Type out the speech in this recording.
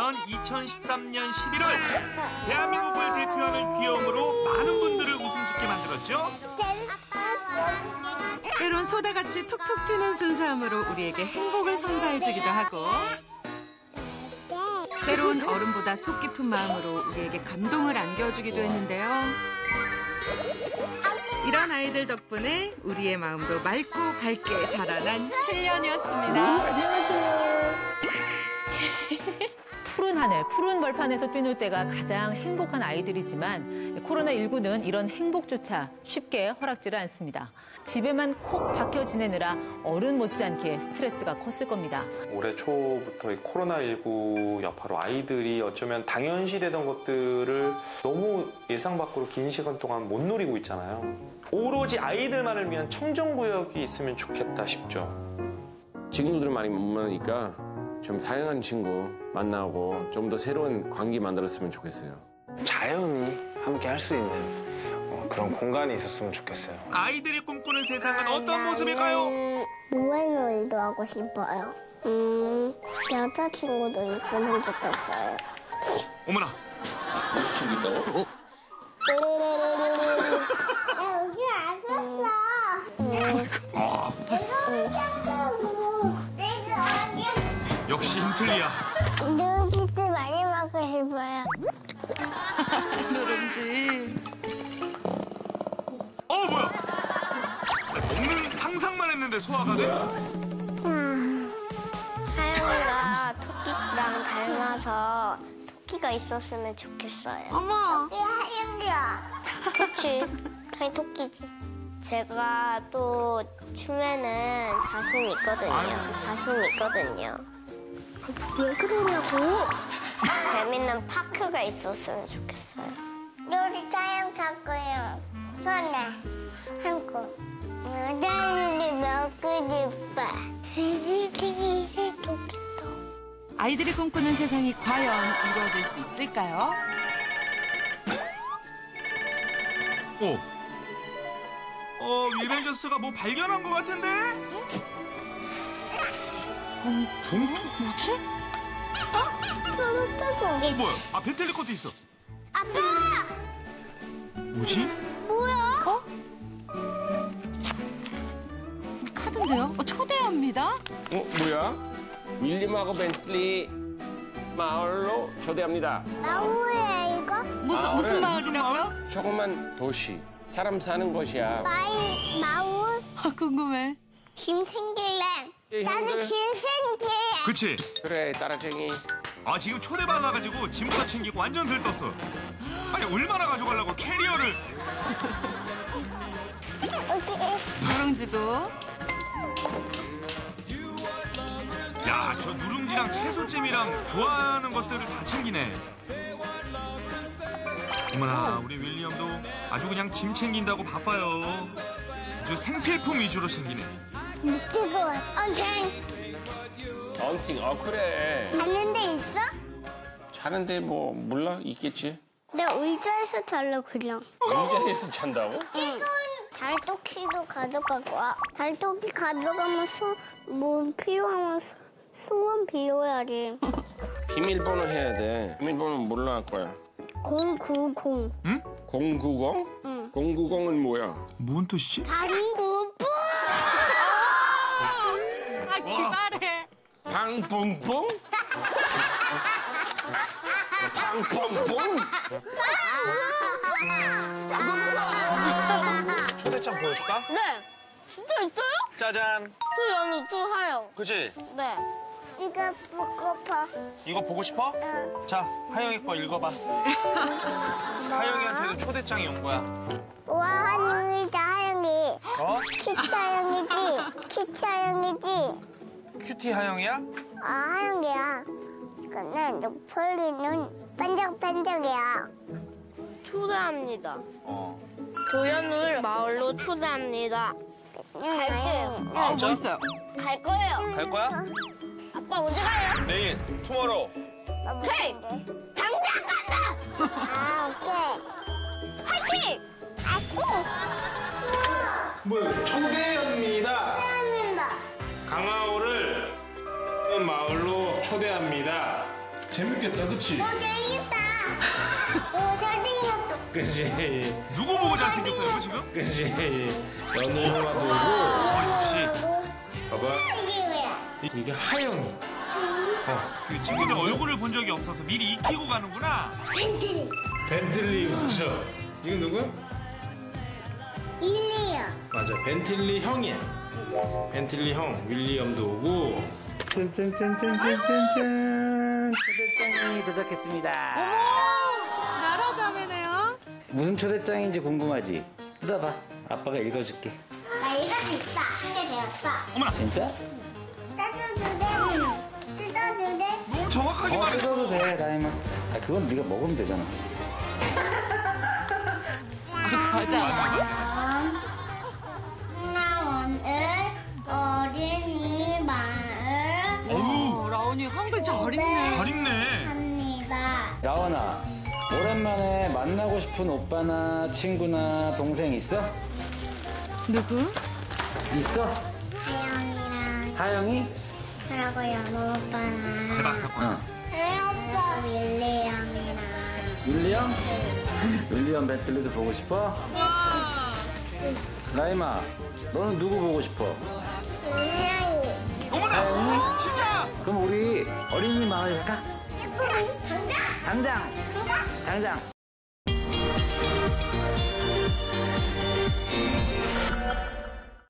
있었던 2013년 11월 대한민국을 대표하는 귀여움으로 많은 분들을 웃음짓게 만들었죠. 때론 소다같이 톡톡 튀는 순수함으로 우리에게 행복을 선사해주기도 하고 때론 어른보다 속 깊은 마음으로 우리에게 감동을 안겨주기도 했는데요. 이런 아이들 덕분에 우리의 마음도 맑고 밝게 자라난 7년이었습니다. 푸른 하늘, 푸른 벌판에서 뛰놀 때가 가장 행복한 아이들이지만 코로나19는 이런 행복조차 쉽게 허락지를 않습니다. 집에만 콕 박혀 지내느라 어른 못지않게 스트레스가 컸을 겁니다. 올해 초부터 이 코로나19 여파로 아이들이 어쩌면 당연시되던 것들을 너무 예상 밖으로 긴 시간 동안 못 누리고 있잖아요. 오로지 아이들만을 위한 청정구역이 있으면 좋겠다 싶죠. 친구들 많이 못 만나니까 좀 다양한 친구 만나고 좀 더 새로운 관계 만들었으면 좋겠어요. 자연이 함께 할 수 있는 그런 공간이 있었으면 좋겠어요. 아이들이 꿈꾸는 세상은 어떤 모습일까요? 모래놀이도 하고 싶어요. 여자친구도 있으면 좋겠어요. 어머나. 친구 있다고? 여기 왔었어. 역시 힘틀리야. 누룽지 많이 먹고 싶어요. 누룽지. 뭐야? 먹는 상상만 했는데 소화가 돼? 하영이가 토끼랑 닮아서 토끼가 있었으면 좋겠어요. 어머. 하영이야. 그치. 그냥 토끼지. 제가 또 춤에는 자신 있거든요. 왜 그러냐고? 재밌는 파크가 있었으면 좋겠어요. 우리 타영 탔고요. 손에 한코 여자들이 먹고 싶어. 세상이 좋겠다. 아이들이 꿈꾸는 세상이 과연 이루어질 수 있을까요? 윌벤저스가 뭐 발견한 것 같은데? 봉투? 뭐지? 뭐야? 아, 배틀리 것도 있어. 아빠! 뭐지? 뭐야? 카드인데요? 초대합니다. 뭐야? 윌리엄하고 벤슬리 마을로 초대합니다. 마을이야 이거? 무슨 마을이라고요? 조그만 도시, 사람 사는 곳이야. 마을? 궁금해. 짐 생길래. 나는 형들. 짐 생길래. 그치? 그래, 따라쟁이. 아, 지금 초대받아가지고 짐부터 챙기고 완전 들떴어. 아니, 얼마나 가져가려고 캐리어를. 누룽지도. 야, 저 누룽지랑 채소잼이랑 좋아하는 것들을 다 챙기네. 어머나, 우리 윌리엄도 아주 그냥 짐 챙긴다고 바빠요. 아주 생필품 위주로 챙기네. 묵지고 언팅, 그래. 자는 데 있어? 자는데 뭐 몰라? 있겠지. 내 의자에서 잘래 그냥. 의자에서 잔다고? 응. 달토끼도 가져가고 달토끼 가져가면 뭐 필요하면 수건 비워야지. 비밀번호 해야 돼. 비밀번호 뭘로 할 거야? 090. 응? 090? 응. 090은 뭐야? 뭔 뜻이지? 방구부. 기발해. 방뿡뿡? 방뿡뿡? 초대장 보여줄까? 네. 진짜 있어요? 짜잔. 저 연우 또 하요. 그치? 네. 이거 보고파. 이거 보고 싶어? 응. 자, 하영이 거 읽어봐. 하영이한테도 초대장이 온 거야. 우와 하영이다 하영이. 어? 키티 하영이지. 키티 하영이지. 큐티 하영이야? 아 하영이야. 이거는 옆폴리는 반짝반짝이야. 초대합니다. 도연을 마을로 초대합니다. 갈게요. 뭐 있어요? 갈 거예요. 갈 거야? 아빠 언제 가요? 내일, 투모로우. 오케이. 당장 간다. 아 오케이. 화이팅! 화이팅! 뭐 초대합니다. 감사합니다. 강하오를 마을로 초대합니다. 재밌겠다, 그치? 재밌다. 잘생겼어. 그치? 누구 보고 잘생겼다고 지금? 그치? 연우 형아도 오고, 역시 봐봐. 이게 뭐야? 이게 하영이. 그 친구들 얼굴을 본 적이 없어서 미리 익히고 가는구나. 팬들이. 벤틀리, 맞죠? 이건 누구야? 일리요. 맞아, 벤틀리 형이야. 벤틀리 형, 윌리엄도 오고. 짠짠짠짠짠짠짠. 초대장이 도착했습니다. 나라 자매네요. 무슨 초대장인지 궁금하지? 뜯어봐. 아빠가 읽어줄게. 나 읽을 수 있어. 하게 되었어. 어머나, 진짜? 뜯어도 돼. 뜯어도 돼. 너무 정확하게 말해. 뜯어도 돼, 라임아. 아, 그건 네가 먹으면 되잖아. 맞아. 나 오늘 어린이 마을 어우, 라온이 한글 잘 읽네. 잘 읽네. 합니다. 라원아, 오랜만에 만나고 싶은 오빠나 친구나 동생 있어? 누구? 있어? 하영이랑 하영이? 그리고 연호 오빠랑 대박 사건. 응. 오빠 윌리엄이랑 윌리엄? 윌리엄 벤틀리도 보고 싶어? 라임아, 너는 누구 보고 싶어? 하영이. 어머나, 진짜. 그럼 우리 어린이 마을 갈까? 당장. 당장! 당장. 당장!